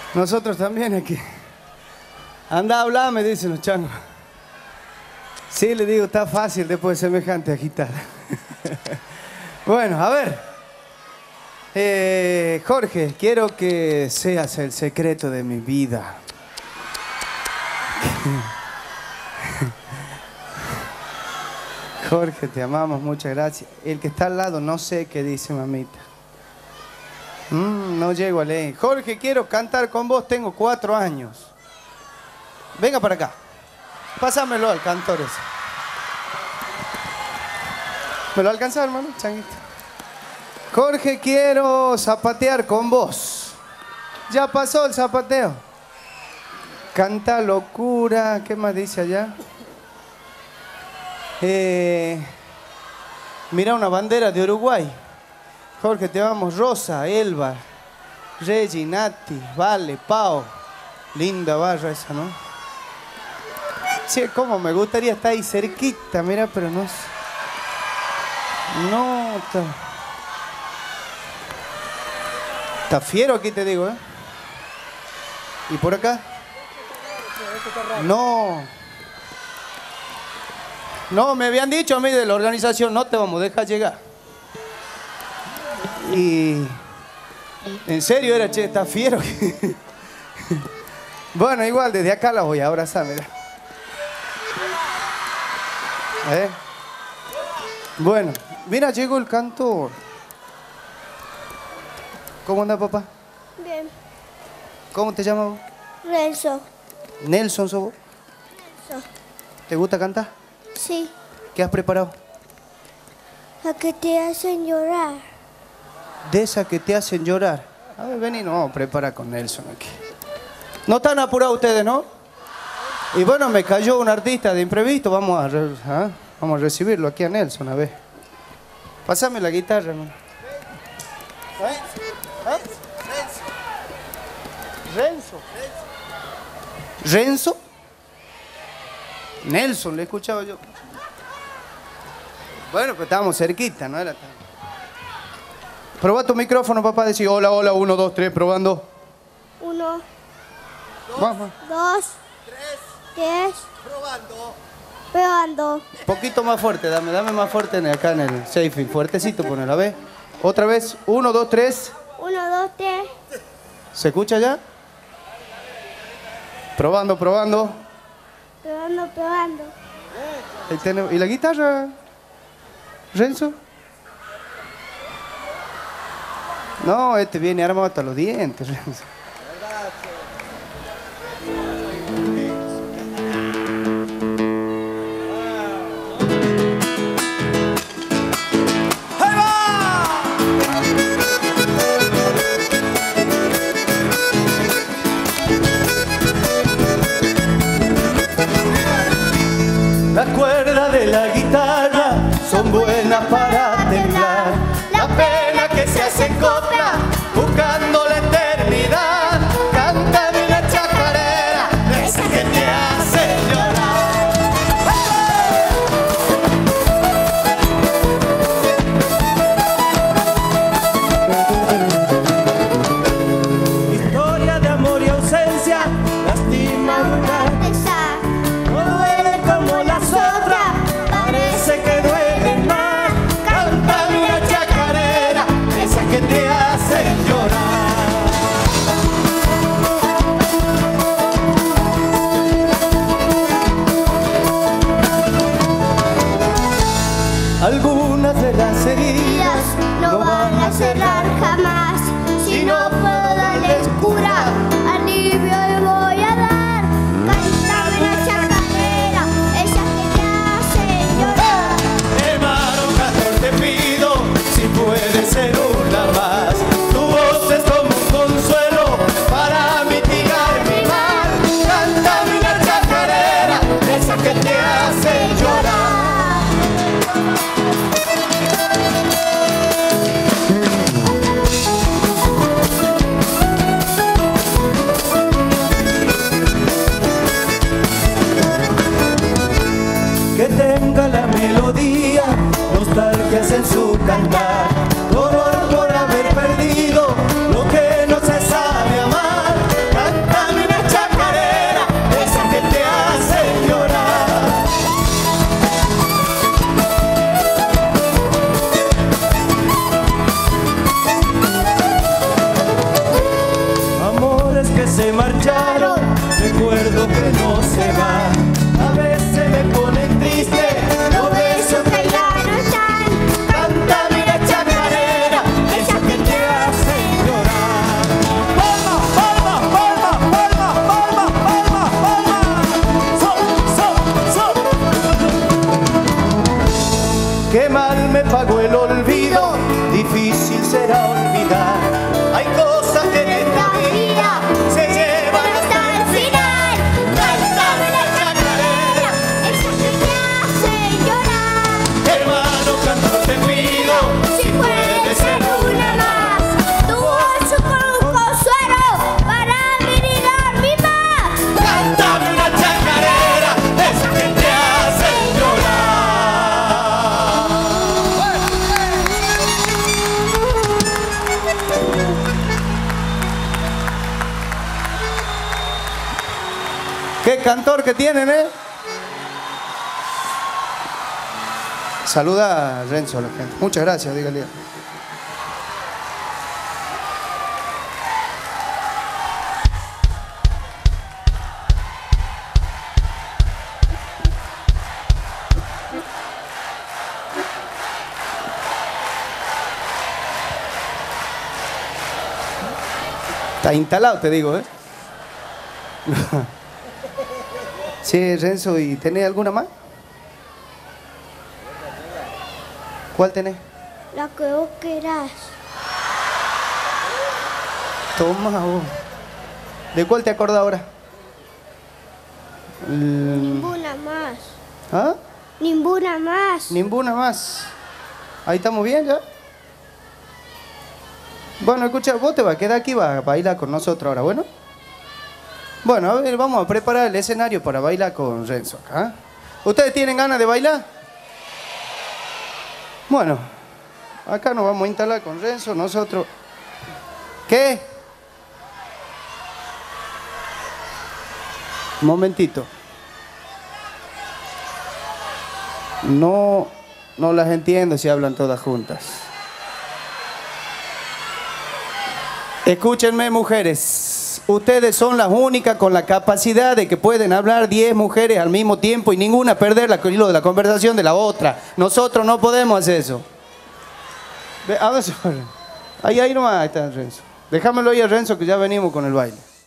Nosotros también aquí. Anda a hablar, me dicen los changos. Sí, le digo, está fácil después de semejante agitada. Bueno, a ver. Jorge, quiero que seas el secreto de mi vida. Jorge, te amamos, muchas gracias. El que está al lado, no sé qué dice, mamita. No llego a leer. Jorge, quiero cantar con vos, tengo 4 años. Venga para acá. Pásamelo al cantor ese. ¿Me lo alcanza, hermano? Changuito. Jorge, quiero zapatear con vos. Ya pasó el zapateo. Canta locura. ¿Qué más dice allá? Mira una bandera de Uruguay. Jorge, te vamos. Rosa, Elba, Regi, Nati, Vale, Pau. Linda barra esa, ¿no? Sí, cómo me gustaría estar ahí cerquita, mira, pero no. No, está fiero aquí, te digo, ¿eh? ¿Y por acá? No. No, me habían dicho a mí de la organización, no te vamos a dejar llegar. Y... en serio era, che, está fiero. Bueno, igual, desde acá la voy a abrazar, mira. Bueno, mira, llegó el cantor. ¿Cómo anda, papá? Bien. ¿Cómo te llamas vos? Renzo. ¿Nelson sos vos? Renzo. ¿Te gusta cantar? Sí. ¿Qué has preparado? La que te hacen llorar. De esas que te hacen llorar. A ver, vení, no, vamos a preparar con Nelson aquí. No están apurados ustedes, ¿no? Y bueno, me cayó un artista de imprevisto. Vamos a recibirlo aquí a Nelson, a ver. Pásame la guitarra, hermano. ¿Renzo? ¿Renzo? Nelson, le he escuchado yo. Bueno, pero estábamos cerquita, ¿no era tan... Proba tu micrófono, papá. Decí hola, hola, 1, 2, 3, probando. 1, Vamos. 2, 3. Probando. Un poquito más fuerte, dame más fuerte acá en el safety. Fuertecito, ponelo, a ver. Otra vez, 1, 2, 3. 1, 2, 3. ¿Se escucha ya? Probando. Probando. Ahí tenemos. ¿Y la guitarra, Renzo? No, este viene armado hasta los dientes, Renzo. Las cuerdas de la guitarra son buenas para temblar. La pena que se hace copla buscando la eternidad. Cántame una chacarera de esa que te hace llorar. Historia de amor y ausencia, lastima una. Parece que duele más. Cántame una chacarera, esa que te hace llorar. Qué cantor que tienen, ¿eh? Saluda a Renzo a la gente. Muchas gracias, dígale. Está instalado, te digo, ¿eh? Sí, Renzo, ¿y tenés alguna más? ¿Cuál tenés? La que vos querás. Toma vos. ¿De cuál te acordás ahora? Ninguna más. ¿Ah? Ninguna más. Ninguna más. Ahí estamos bien ya. Bueno, escucha, vos te vas a quedar aquí, vas a bailar con nosotros ahora, ¿bueno? Bueno, a ver, vamos a preparar el escenario para bailar con Renzo acá. ¿Ustedes tienen ganas de bailar? Bueno, acá nos vamos a instalar con Renzo, nosotros. ¿Qué? Un momentito. No las entiendo si hablan todas juntas. Escúchenme, mujeres. Ustedes son las únicas con la capacidad de que pueden hablar 10 mujeres al mismo tiempo y ninguna perder el hilo de la conversación de la otra. Nosotros no podemos hacer eso. A ver, ahí nomás está Renzo. Déjamelo ahí a Renzo que ya venimos con el baile.